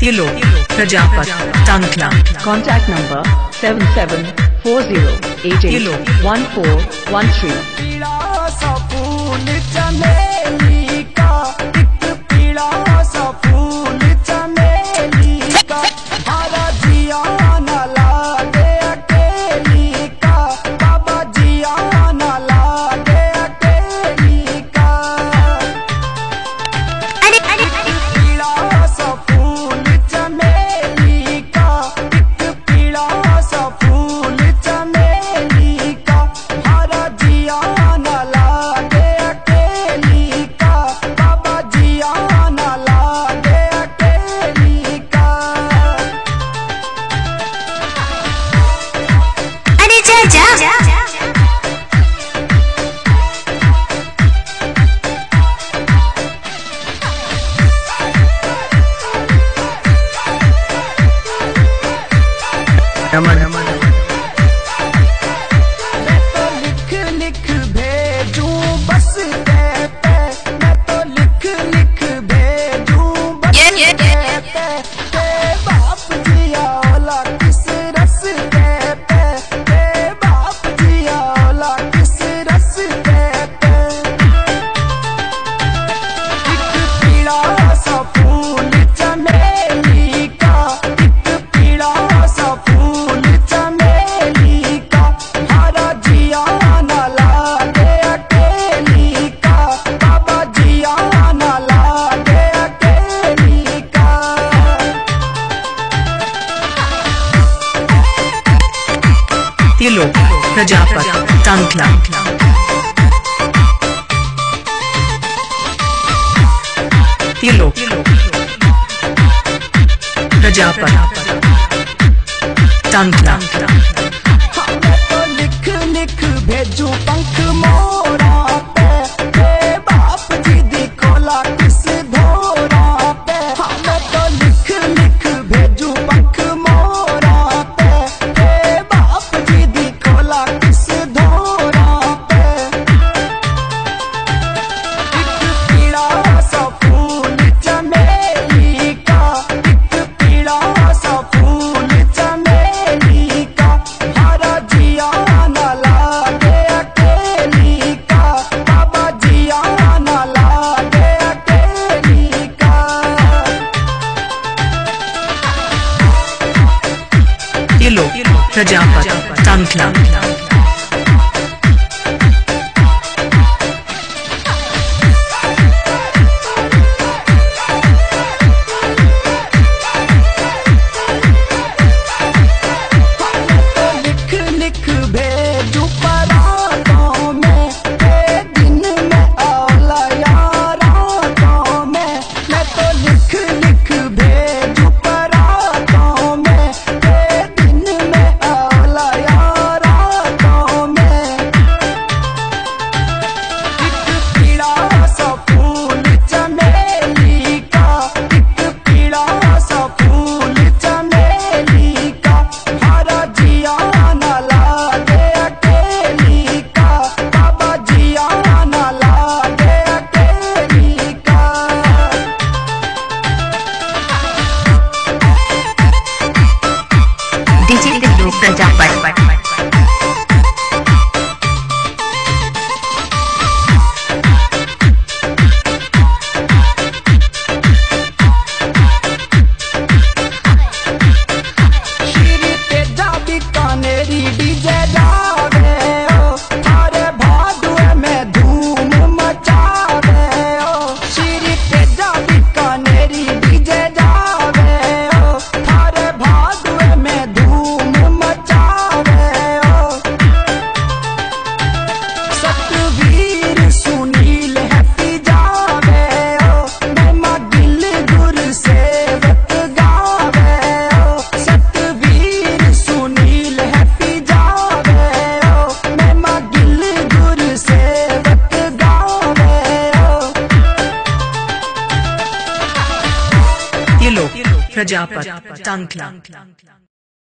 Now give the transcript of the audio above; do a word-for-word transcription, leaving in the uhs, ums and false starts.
Tilo, Prajapati, Tankla. Contact number seven seven four zero eight eight one four one three. Raman, Raman. मैं तो लिख लिख भेजूं बस ते पे, मैं तो लिख लिख भेजूं बस ते पे, ते बाप जिया ओला किस रस्ते पे, ते बाप जिया ओला किस रस्ते पे। एक पीला सा फूल चमेली का, एक पीला सा फूल चमेली का, हरा जिया ना लागे अकेली का, बाबा जिया ना लागे अकेली का। Tilo, Prajapati, Tankla. Tilo, Prajapati, Tankla. हाँ मैं तो लिख लिख भेजूं पंख मोरा पे, ते बाप जी दी खोला किस धोरा पे। हाँ मैं तो लिख लिख भेजूं पंख मोरा पे, ते बाप जी दी खोला किस धोरा पे। एक पीला सा फूल चमेली का, एक पीला सा फूल चमेली का, हरा जिया ना लागे अकेली का, बाबा जिया ना लागे अकेली का। Tilo, Prajapati, Tankla. लिख लिख भेजूं परातों में, ते दिन में औला यारातों में। मैं तो लिख लिख भेजूं परातों में, ते दिन में औला यारातों में। एक पीला सा फूल चमेली का, एक पीला सा फूल चमेली का, हरा जिया ना लागे अकेली का, बाबा जिया ना लागे अकेली का। Digital Prajapati. श्री तेजा बीकानेरी डीजे जावे ओ, थारे भादुए में धूम मचावे ओ। श्री तेजा बीकानेरी डीजे जावे ओ, थारे भादुए में धूम मचावे ओ। सतवीर सुनील हैप्पी जावे ओ, महिमा गिल गुर सेवक गावे ओ। सतवीर सुनील हैप्पी जावे ओ, महिमा गिल गुर सेवक गावे ओ। Tilo, Prajapati, Tankla.